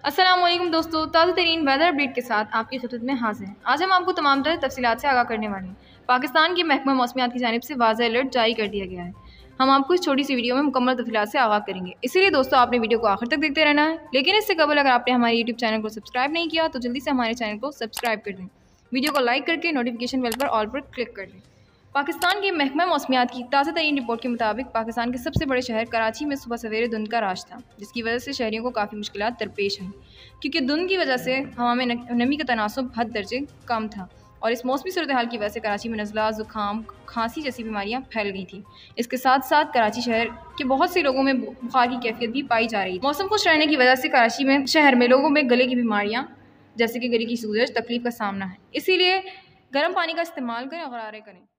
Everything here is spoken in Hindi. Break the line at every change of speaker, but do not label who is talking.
अस्सलामुअलैकुम दोस्तों, ताज़ा तरीन वेदर अपडेट के साथ आपकी खिदमत में हाजिर हैं। आज हम आपको तमाम तरह तफसीलात से आगाह करने वाले हैं। पाकिस्तान के महकमा मौसमियात की जानिब से वाज़ेह अलर्ट जारी कर दिया गया है। हम आपको इस छोटी सी वीडियो में मुकम्मल तफसीलात से आगाह करेंगे, इसीलिए दोस्तों आपने वीडियो को आखिर तक देखते रहना है। लेकिन इससे कबल अगर आपने हमारे यूट्यूब चैनल को सब्सक्राइब नहीं किया तो जल्दी से हमारे चैनल को सब्सक्राइब कर दें, वीडियो को लाइक करके नोटिफिकेशन बेल पर ऑल पर क्लिक कर दें। पाकिस्तान के महकमा मौसमियात की ताज़ा तरीन रिपोर्ट के मुताबिक पाकिस्तान के सबसे बड़े शहर कराची में सुबह सवेरे धुंध का राज था, जिसकी वजह से शहरियों को काफ़ी मुश्किलात दरपेश आई, क्योंकि धुंध की वजह से हवा में नमी का तनासुब हद दर्जे कम था और इस मौसमी सूरत हाल की वजह से कराची में नज़ला, ज़ुकाम, खांसी जैसी बीमारियां फैल गई थी। इसके साथ साथ कराची शहर के बहुत से लोगों में बुखार की कैफियत भी पाई जा रही थी। मौसम खुश रहने की वजह से कराची में शहर में लोगों में गले की बीमारियाँ जैसे कि गले की सूजश तकलीफ का सामना है, इसीलिए गर्म पानी का इस्तेमाल करें और गरारे करें।